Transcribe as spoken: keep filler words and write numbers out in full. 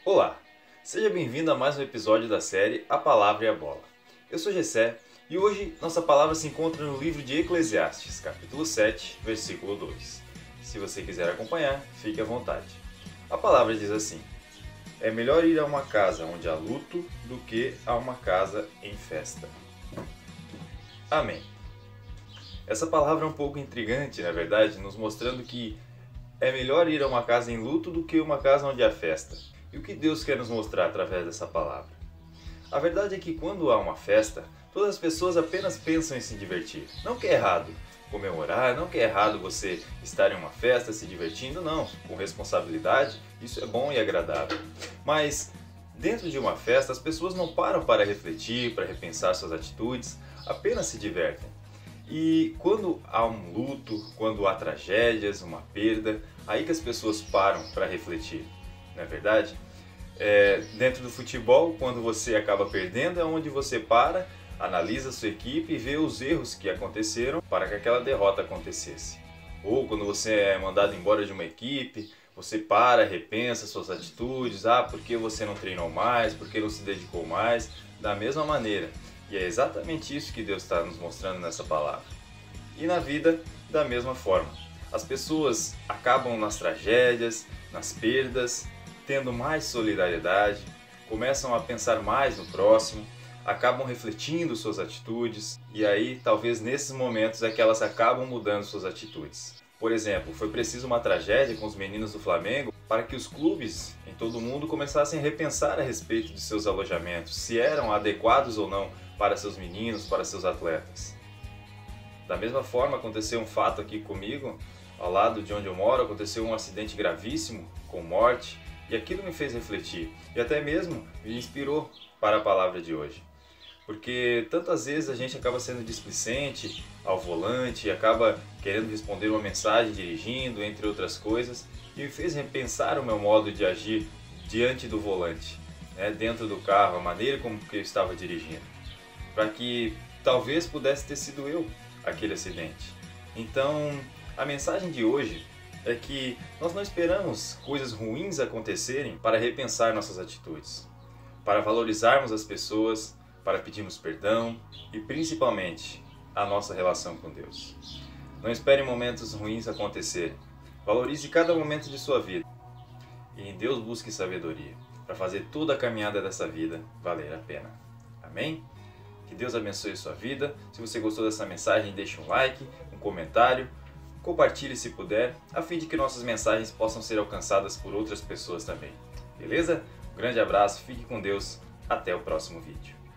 Olá, seja bem-vindo a mais um episódio da série A Palavra e a Bola. Eu sou Gessé e hoje nossa palavra se encontra no livro de Eclesiastes, capítulo sete, versículo dois. Se você quiser acompanhar, fique à vontade. A palavra diz assim: é melhor ir a uma casa onde há luto do que a uma casa em festa. Amém. Essa palavra é um pouco intrigante, na verdade, nos mostrando que é melhor ir a uma casa em luto do que uma casa onde há festa. E o que Deus quer nos mostrar através dessa palavra? A verdade é que quando há uma festa, todas as pessoas apenas pensam em se divertir. Não que é errado comemorar, não que é errado você estar em uma festa se divertindo, não. Com responsabilidade, isso é bom e agradável. Mas dentro de uma festa, as pessoas não param para refletir, para repensar suas atitudes, apenas se divertem. E quando há um luto, quando há tragédias, uma perda, aí que as pessoas param para refletir. Não é verdade? É, dentro do futebol, quando você acaba perdendo, é onde você para, analisa a sua equipe e vê os erros que aconteceram para que aquela derrota acontecesse. Ou quando você é mandado embora de uma equipe, você para, repensa suas atitudes, ah, por que você não treinou mais, por que não se dedicou mais, da mesma maneira. E é exatamente isso que Deus está nos mostrando nessa palavra. E na vida, da mesma forma. As pessoas acabam nas tragédias, nas perdas, tendo mais solidariedade, começam a pensar mais no próximo, acabam refletindo suas atitudes, e aí talvez nesses momentos é que elas acabam mudando suas atitudes. Por exemplo, foi preciso uma tragédia com os meninos do Flamengo para que os clubes em todo o mundo começassem a repensar a respeito de seus alojamentos, se eram adequados ou não para seus meninos, para seus atletas. Da mesma forma, aconteceu um fato aqui comigo, ao lado de onde eu moro, aconteceu um acidente gravíssimo, com morte, e aquilo me fez refletir, e até mesmo me inspirou para a palavra de hoje. Porque tantas vezes a gente acaba sendo displicente ao volante, acaba querendo responder uma mensagem dirigindo, entre outras coisas, e me fez repensar o meu modo de agir diante do volante, né, dentro do carro, a maneira como que eu estava dirigindo, para que talvez pudesse ter sido eu aquele acidente. Então, a mensagem de hoje é que nós não esperamos coisas ruins acontecerem para repensar nossas atitudes, para valorizarmos as pessoas, para pedirmos perdão e principalmente a nossa relação com Deus. Não espere momentos ruins acontecerem. Valorize cada momento de sua vida e em Deus busque sabedoria para fazer toda a caminhada dessa vida valer a pena. Amém? Que Deus abençoe sua vida. Se você gostou dessa mensagem, deixe um like, um comentário, compartilhe se puder, a fim de que nossas mensagens possam ser alcançadas por outras pessoas também. Beleza? Um grande abraço, fique com Deus, até o próximo vídeo.